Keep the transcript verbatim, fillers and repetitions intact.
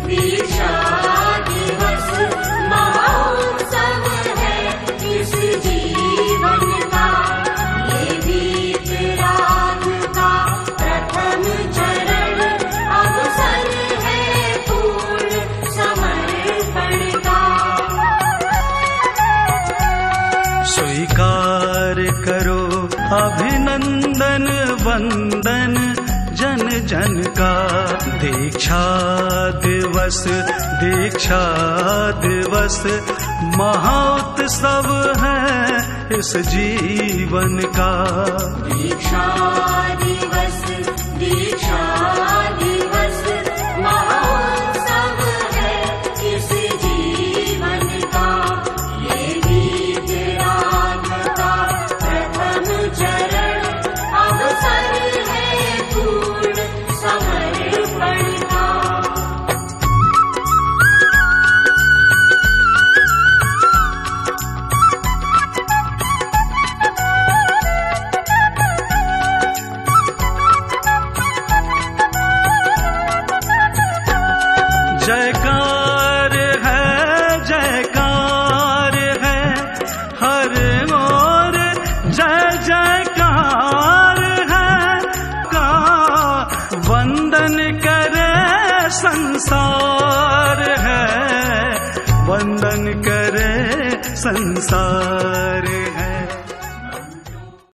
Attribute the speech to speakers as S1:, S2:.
S1: दीक्षा दिवस महोत्सव है इस जीवन का। ये वीतराग का प्रथम चरण, अवसर है पूर्ण समर्पण का।
S2: स्वीकार करो अभिनंदन वंदन जन जन का। दीक्षा दिवस दीक्षा दिवस महोत्सव है इस जीवन का।
S1: दीक्षा दिवस दीक्षा दिवस महोत्सव है इस जीवन का। ये वीतराग का प्रथम चरण, अवसर है पूर्ण समर्पण का।
S2: जयकार है जयकार है हर ओर, जय जयकार है का। वंदन करे संसार है, वंदन करे संसार है।